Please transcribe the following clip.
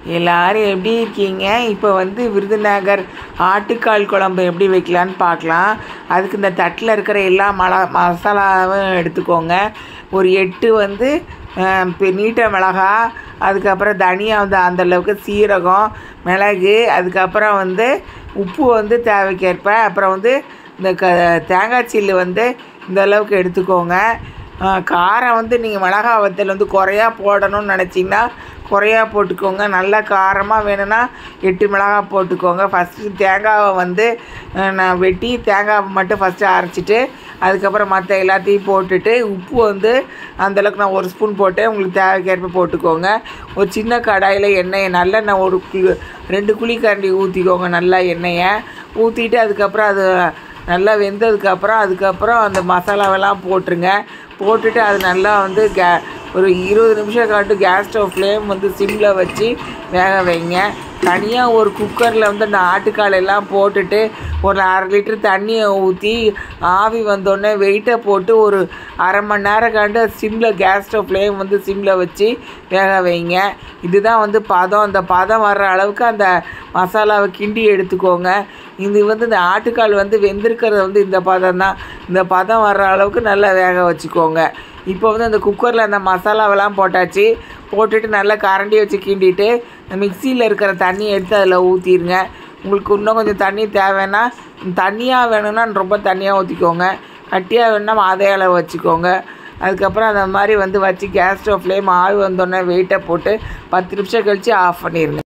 எல்லாரும் எப்படி இருக்கீங்க? இப்போ வந்து விருதுநகர் ஆட்டுக்கால் குழம்பு எப்படி வைக்கலான்னு பார்க்கலாம். அதுக்கு இந்த தட்டில் இருக்கிற எல்லா மசாலாவும் எடுத்துக்கோங்க. ஒரு 8 வந்து நீட்ட மிளகா, அதுக்கப்புறம் தனியா வந்து அந்தளவுக்கு சீரகம், மிளகு, அதுக்கப்புறம் வந்து உப்பு வந்து தேவைக்கேற்ப, அப்புறம் வந்து இந்த தேங்காய் சில்லு வந்து இந்த அளவுக்கு எடுத்துக்கோங்க. காரம் வந்து நீங்கள் மிளகா வத்தல் வந்து குறையா போடணும்னு நினச்சிங்கன்னா குறையா போட்டுக்கோங்க. நல்லா காரமாக வேணும்னா 8 மிளகா போட்டுக்கோங்க. ஃபஸ்ட்டு தேங்காவை வந்து நான் வெட்டி தேங்காவை மட்டும் ஃபஸ்ட்டு அரைச்சிட்டு அதுக்கப்புறம் மற்ற எல்லாத்தையும் போட்டுட்டு உப்பு வந்து அந்தளவுக்கு நான் 1 ஸ்பூன் போட்டேன். உங்களுக்கு தேவைக்கேற்ப போட்டுக்கோங்க. ஒரு சின்ன கடாயில் எண்ணெயை நல்லெண்ணெய் ஒரு 2 குழிக்கரண்டி ஊற்றிக்கோங்க. நல்லா எண்ணெயை ஊற்றிட்டு அதுக்கப்புறம் அது நல்லா வெந்ததுக்கப்புறம் அதுக்கப்புறம் அந்த மசாலாவெல்லாம் போட்டுருங்க. போட்டுட்டு அது நல்லா வந்து ஒரு 20 நிமிஷம் காட்டு கேஸ் ஸ்டவ் ஃப்ளேம் வந்து சிம்மில் வச்சு வேக வைங்க. தனியாக ஒரு குக்கரில் வந்து அந்த ஆட்டுக்கால் எல்லாம் போட்டுட்டு ஒரு 1/2 லிட்டர் தண்ணியை ஊற்றி ஆவி வந்தோடனே வெயிட்டை போட்டு ஒரு அரை மணி நேரம் காண்டு சிம்மில் கேஸ் ஸ்டவ் ஃப்ளேம் வந்து சிம்மில் வச்சு வேக வைங்க. இதுதான் வந்து பதம். அந்த பதம் வர்ற அளவுக்கு அந்த மசாலாவை கிண்டி எடுத்துக்கோங்க. இது வந்து இந்த ஆட்டுக்கால் வந்து வெந்திருக்கிறது வந்து இந்த பதம் தான். இந்த பதம் வர்ற அளவுக்கு நல்லா வேக வச்சுக்கோங்க. இப்போ வந்து அந்த குக்கரில் அந்த மசாலாவெல்லாம் போட்டாச்சு. போட்டுட்டு நல்லா கரண்டி வச்சு கிண்டிட்டு மிக்சியில் இருக்கிற தண்ணியை எடுத்து அதில் ஊற்றிடுங்க. உங்களுக்கு இன்னும் கொஞ்சம் தண்ணி தேவைன்னா தண்ணியாக வேணும்னா ரொம்ப தண்ணியாக ஊற்றிக்கோங்க. கட்டியாக வேணும்னா அதே அளவு வச்சுக்கோங்க. அதுக்கப்புறம் அந்த மாதிரி வந்து வச்சு கேஸ் ஸ்டவ் ஃப்ளேம் ஆவி வந்தோடனே வெயிட்டை போட்டு 10 நிமிஷம் கழித்து ஆஃப் பண்ணிடுங்க.